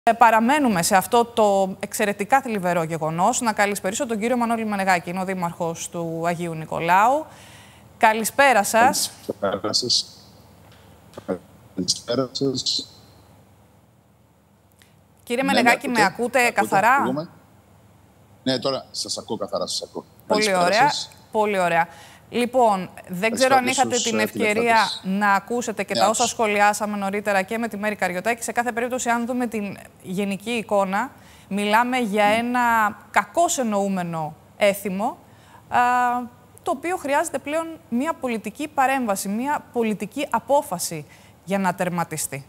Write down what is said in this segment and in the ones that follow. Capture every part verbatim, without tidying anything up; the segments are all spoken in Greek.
Παραμένουμε σε αυτό το εξαιρετικά θλιβερό γεγονός. Να καλησπερίσω τον κύριο Μανώλη Μανεγάκη, είναι ο δήμαρχος του Αγίου Νικολάου. Καλησπέρα σας. Καλησπέρα σας. Καλησπέρα σας. Κύριε ναι, Μανεγάκη, με, με ακούτε, ακούτε καθαρά? Ακούγομαι. Ναι, τώρα σας ακούω καθαρά, σας ακούω. Πολύ ωραία, σας. Πολύ ωραία. Λοιπόν, δεν ξέρω αν είχατε την ευκαιρία να ακούσετε και yeah. τα όσα σχολιάσαμε νωρίτερα και με τη Μέρη Καριωτάκη. Σε κάθε περίπτωση, αν δούμε την γενική εικόνα, μιλάμε για ένα κακώς εννοούμενο έθιμο, α, το οποίο χρειάζεται πλέον μια πολιτική παρέμβαση, μια πολιτική απόφαση για να τερματιστεί.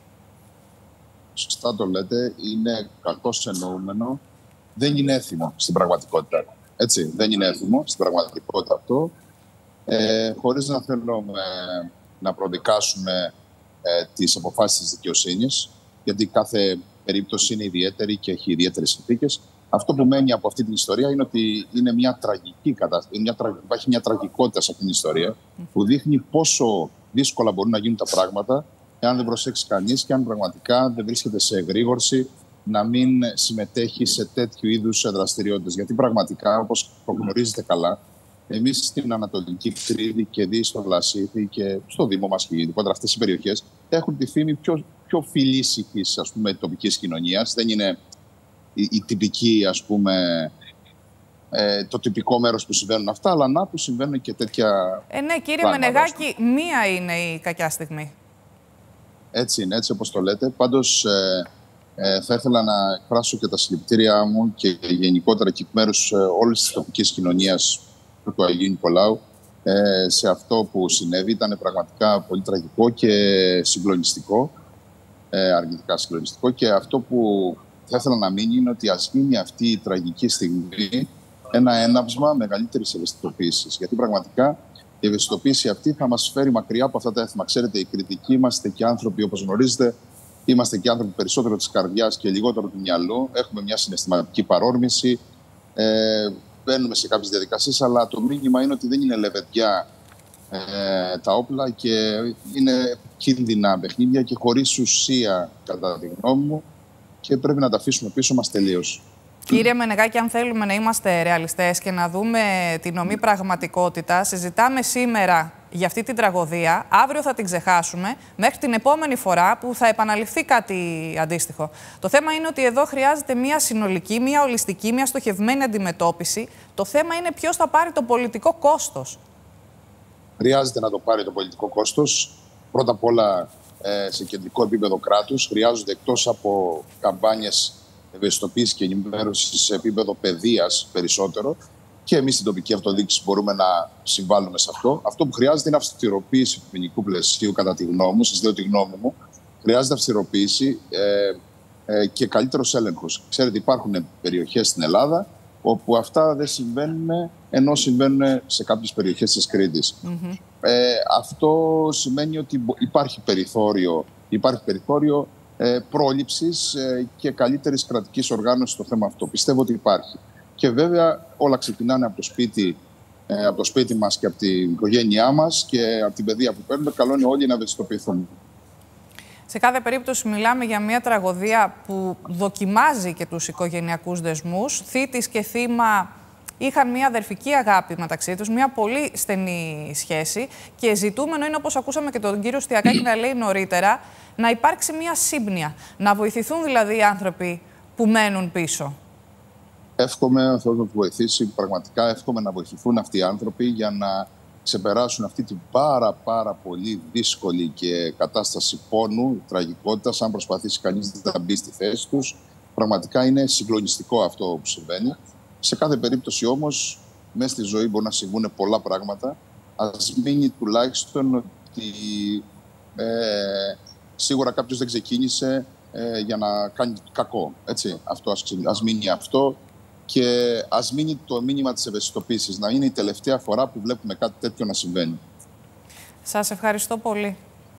Σωστά το λέτε, είναι κακώς εννοούμενο. Δεν είναι έθιμο στην πραγματικότητα. Έτσι, δεν είναι έθιμο στην πραγματικότητα αυτό. Ε, χωρίς να θέλουμε να προδικάσουμε ε, τις αποφάσεις της δικαιοσύνης, γιατί κάθε περίπτωση είναι ιδιαίτερη και έχει ιδιαίτερες συνθήκες. Αυτό που μένει από αυτή την ιστορία είναι ότι είναι μια τραγική κατάσταση, μια, υπάρχει μια τραγικότητα σε αυτήν την ιστορία που δείχνει πόσο δύσκολα μπορούν να γίνουν τα πράγματα εάν δεν προσέξει κανείς και αν πραγματικά δεν βρίσκεται σε εγρήγορση να μην συμμετέχει σε τέτοιου είδους δραστηριότητες. Γιατί πραγματικά, όπως το γνωρίζετε καλά, εμείς στην Ανατολική Κρήτη και δι στο Βλασίθι και στο Δήμο μας και γενικότερα αυτές οι περιοχές έχουν τη φήμη πιο, πιο φιλήσυχης, ας πούμε, τοπικής κοινωνίας. Δεν είναι η, η τυπική, ας πούμε, ε, το τυπικό μέρος που συμβαίνουν αυτά, αλλά να που συμβαίνουν και τέτοια. Ε, ναι, κύριε Μανεγάκη, μία είναι η κακιά στιγμή. Έτσι είναι, έτσι όπως το λέτε. Πάντως, ε, ε, θα ήθελα να εκφράσω και τα συλληπιτήριά μου και γενικότερα και εκ μέρους ε, όλης της τοπικής κοινωνίας του Αγίου Νικολάου ε, σε αυτό που συνέβη. Ήταν πραγματικά πολύ τραγικό και συγκλονιστικό, ε, αρνητικά συγκλονιστικό, και αυτό που θα ήθελα να μείνει είναι ότι ας γίνει αυτή η τραγική στιγμή ένα έναυσμα μεγαλύτερης ευαισθητοποίησης, γιατί πραγματικά η ευαισθητοποίηση αυτή θα μας φέρει μακριά από αυτά τα έθιμα. Ξέρετε, οι κριτικοί είμαστε και άνθρωποι, όπως γνωρίζετε, είμαστε και άνθρωποι περισσότερο της καρδιάς και λιγότερο του μυαλού, έχουμε μια συναισθηματική παρόρμηση, ε, μπαίνουμε σε κάποιες διαδικασίες, αλλά το μήνυμα είναι ότι δεν είναι λεβεδιά ε, τα όπλα και είναι κίνδυνα παιχνίδια και χωρίς ουσία, κατά τη γνώμη μου, και πρέπει να τα αφήσουμε πίσω μας τελείως. Κύριε Μανεγάκη, αν θέλουμε να είμαστε ρεαλιστές και να δούμε την ομή πραγματικότητα, συζητάμε σήμερα για αυτή την τραγωδία, αύριο θα την ξεχάσουμε, μέχρι την επόμενη φορά που θα επαναληφθεί κάτι αντίστοιχο. Το θέμα είναι ότι εδώ χρειάζεται μια συνολική, μια ολιστική, μια στοχευμένη αντιμετώπιση. Το θέμα είναι ποιος θα πάρει το πολιτικό κόστος. Χρειάζεται να το πάρει το πολιτικό κόστος. Πρώτα απ' όλα σε κεντρικό επίπεδο κράτους. Χρειάζονται, εκτός από καμπάνιες ευαισθητοποίησης και ενημέρωσης, σε επίπεδο παιδείας περισσότερο. Και εμείς στην τοπική αυτοδιοίκηση μπορούμε να συμβάλλουμε σε αυτό. Αυτό που χρειάζεται είναι αυστηροποίηση του ποινικού πλαισίου, κατά τη γνώμη μου. Σας λέω τη γνώμη μου. Χρειάζεται αυστηροποίηση ε, ε, και καλύτερος έλεγχος. Ξέρετε, υπάρχουν περιοχές στην Ελλάδα όπου αυτά δεν συμβαίνουν, ενώ συμβαίνουν σε κάποιες περιοχές της Κρήτης. Mm-hmm. ε, αυτό σημαίνει ότι υπάρχει περιθώριο, υπάρχει περιθώριο ε, πρόληψης ε, και καλύτερης κρατικής οργάνωσης στο θέμα αυτό. Πιστεύω ότι υπάρχει. Και βέβαια όλα ξεκινάνε από το σπίτι, ε, από το σπίτι μας και από την οικογένειά μας και από την παιδεία που παίρνουμε. Καλό είναι όλοι να ευαισθητοποιηθούν. Σε κάθε περίπτωση μιλάμε για μια τραγωδία που δοκιμάζει και τους οικογενειακούς δεσμούς. Θήτης και θύμα είχαν μια αδερφική αγάπη μεταξύ τους, μια πολύ στενή σχέση, και ζητούμενο είναι, όπως ακούσαμε και τον κύριο Στιακάκη να λέει νωρίτερα, να υπάρξει μια σύμπνοια, να βοηθηθούν δηλαδή οι άνθρωποι που μένουν πίσω. Εύχομαι ο Θεός να τους βοηθήσει, πραγματικά εύχομαι να βοηθηθούν αυτοί οι άνθρωποι για να ξεπεράσουν αυτή την πάρα πάρα πολύ δύσκολη και κατάσταση πόνου, τραγικότητας. Αν προσπαθήσει κανείς να μπει στη θέση τους, πραγματικά είναι συγκλονιστικό αυτό που συμβαίνει. Σε κάθε περίπτωση όμως, μέσα στη ζωή μπορεί να συμβούν πολλά πράγματα. Ας μείνει τουλάχιστον ότι ε, σίγουρα κάποιος δεν ξεκίνησε ε, για να κάνει κακό. Έτσι. Αυτό, ας, ας μείνει αυτό. Και ας μείνει το μήνυμα της ευαισθητοποίησης, να είναι η τελευταία φορά που βλέπουμε κάτι τέτοιο να συμβαίνει. Σας ευχαριστώ πολύ.